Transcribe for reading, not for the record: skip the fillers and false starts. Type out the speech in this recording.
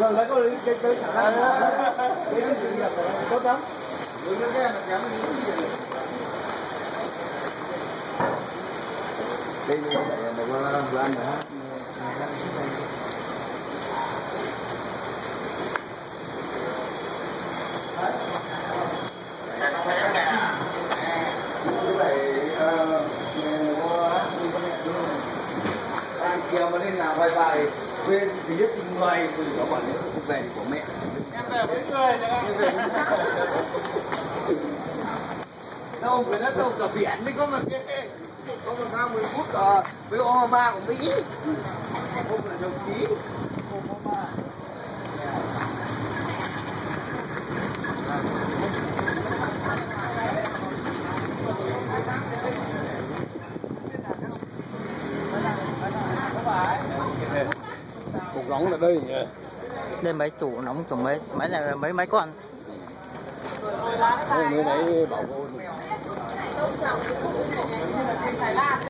Rồi lấy cái khả năng cái sự nghiệp tốt lắm. Đây như vậy là vừa ăn nữa. Chiều mà lên làm vài quên thì nhất người thì có bọn ấy về của mẹ em về với người đâu người đất đâu cả biển mới có mà kia có một 30 phút với Obama của Mỹ không là đồng chí Obama cục giống là đây nhỉ. Đây mấy tủ nóng của mấy này mấy con. Nơi đấy bảo cô